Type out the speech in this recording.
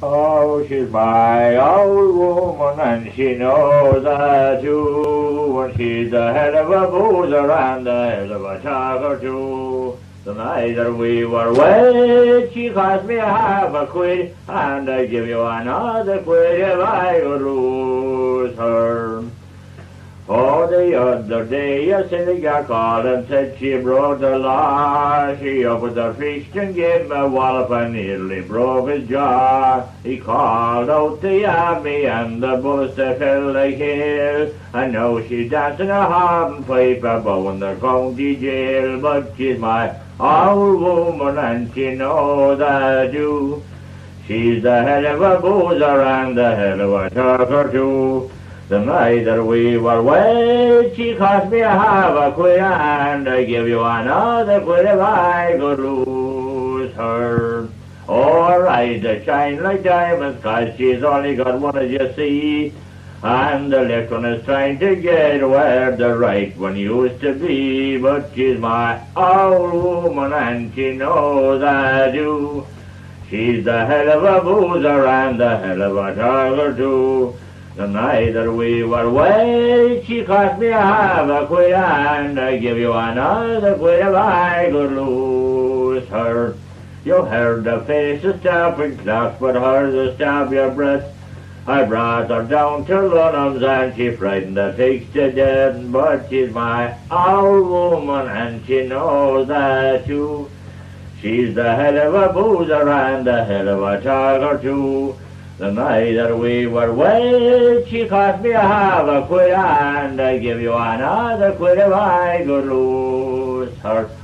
Oh, she's my old woman, and she knows that too. And she's the head of a boozer and the head of a talker too. The night that we were wed, she cost me £50, and I give you another quid if I could lose her. Oh, the other day a silly girl called and said she broke the law. She opened the fist and gave him a wallop and nearly broke his jaw. He called out the army and the bullets they fell like hail. And now she's dancing a hornpipe above in the county jail. But she's my old woman and she knows that too. She's the head of a boozer and the head of a talker too. The night that we were wed, she cost me £50, and I give you another quid if I could lose her. Oh, her eyes that shine like diamonds, 'cause she's only got one, as you see, and the left one is trying to get where the right one used to be. But she's my old woman, and she knows I do. She's the head of a boozer and the head of a talker too. The night that we were wed, she cost me £50, and I give you another quid if I could lose her. You heard the faces stamping clocks, but hers to stab your breast. I brought her down to Lunham's, and she frightened the pigs to death. But she's my old woman, and she knows that too. She's the head of a boozer and the head of a talker too. The night that we were wed, she cost me £50, and I give you another quid if I could lose her.